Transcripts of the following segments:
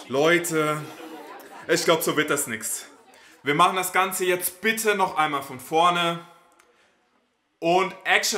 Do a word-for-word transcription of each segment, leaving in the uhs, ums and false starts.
Leute, ich glaube, so wird das nix. Wir machen das Ganze jetzt bitte noch einmal von vorne. Und Action!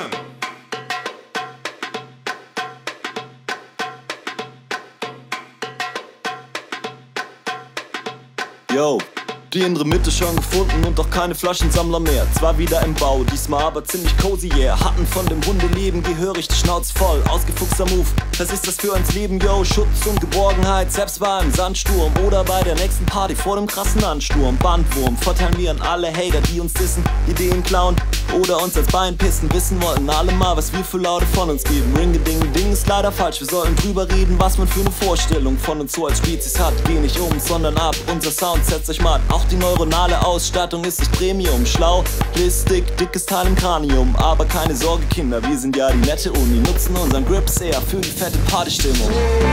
Yo, die innere Mitte schon gefunden und auch keine Flaschensammler mehr. Zwar wieder im Bau, diesmal aber ziemlich cozy, yeah. Hatten von dem Hundeleben gehörig die Schnauze voll. Ausgefuchster Move, was ist das für uns Leben, yo? Schutz und Geborgenheit, selbst war im Sandsturm oder bei der nächsten Party vor dem krassen Ansturm. Bandwurm, verteilen wir an alle Hater, die uns dissen, Ideen klauen oder uns als Bein pissen. Wissen wollten alle mal, was wir für Laute von uns geben. Ring-a-ding-ding ist leider falsch, wir sollten drüber reden, was man für eine Vorstellung von uns so als Spezies hat. Geh nicht um, sondern ab, unser Sound setzt euch mal. Auch die neuronale Ausstattung ist nicht Premium. Schlau, listig, dickes Teil im Kranium. Aber keine Sorge, Kinder, wir sind ja die nette Uni. Nutzen unseren Grip sehr für die fette Partystimmung.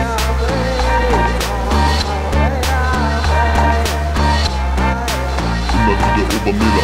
Immer wieder Obermüller.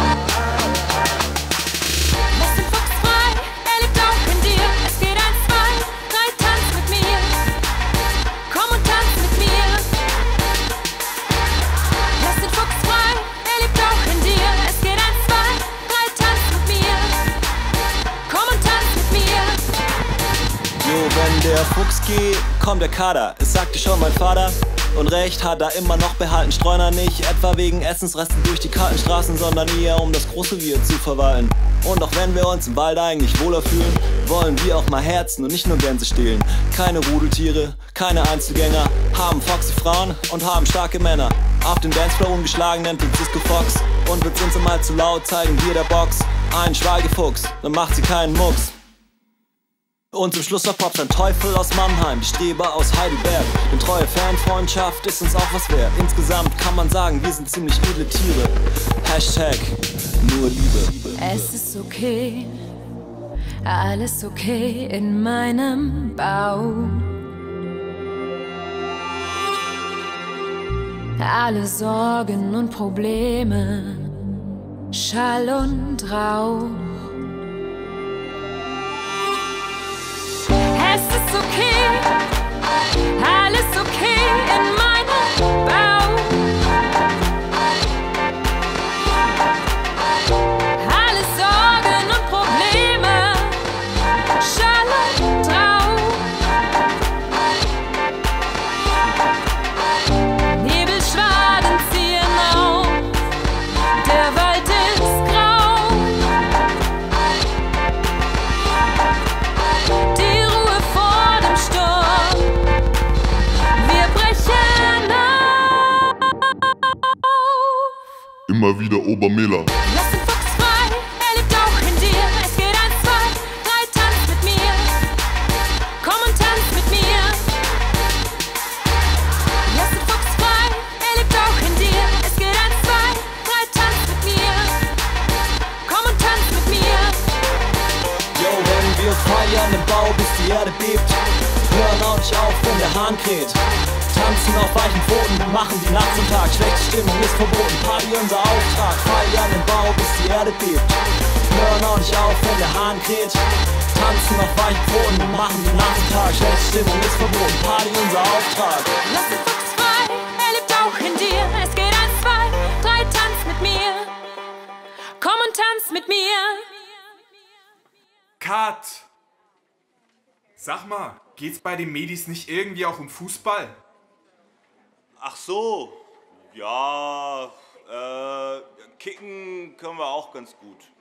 Wenn der Fuchs geht, kommt der Kader, es sagte schon mein Vater. Und recht hat er immer noch behalten, Streuner nicht etwa wegen Essensresten durch die kalten Straßen, sondern eher um das große Wir zu verwalten. Und auch wenn wir uns im Wald eigentlich wohler fühlen, wollen wir auch mal Herzen und nicht nur Gänse stehlen. Keine Rudeltiere, keine Einzelgänger, haben foxy Frauen und haben starke Männer. Auf dem Dancefloor ungeschlagen nennt uns Cisco Fox. Und wird's uns einmal zu laut, zeigen wir der Box einen Schweigefuchs, dann macht sie keinen Mucks. Und zum Schluss noch Props an Teufel aus Mannheim, die Streber aus Heidelberg. Denn treue Fanfreundschaft ist uns auch was wert. Insgesamt kann man sagen, wir sind ziemlich edle Tiere. Hashtag nur Liebe. Es ist okay, alles okay in meinem Bau. Alle Sorgen und Probleme, Schall und Rauch. Es ist okay, alles okay in meinem Bau. Alle Sorgen und Probleme, Schall und Rauch. Nebelschwaden ziehen auf, der Wald ist grau. Die immer wieder Obermiller. Lass den Fuchs frei, er lebt auch in dir. Es geht eins, zwei, drei, tanz mit mir. Komm und tanz mit mir. Lass den Fuchs frei, er lebt auch in dir. Es geht eins, zwei, drei, tanz mit mir. Komm und tanz mit mir. Yo, wenn wir feiern im Bau, bis die Erde bebt, hören auch nicht auf, wenn der Hahn kräht. Tanzen auf weichen Pfoten, machen die Nacht zum Tag. Schlechte Stimmung ist verboten, Party unser Auftrag. Feiern im Bau, bis die Erde bebt. Hören auch nicht auf, wenn der Hahn kräht. Tanzen auf weichen Pfoten, machen die Nacht zum Tag. Schlechte Stimmung ist verboten, Party unser Auftrag. Lass den Fuchs frei, er lebt auch in dir. Es geht eins, zwei, drei, tanz mit mir. Komm und tanz mit mir. Cut! Sag mal, geht's bei den Medis nicht irgendwie auch um Fußball? Ach so, ja, äh, kicken können wir auch ganz gut.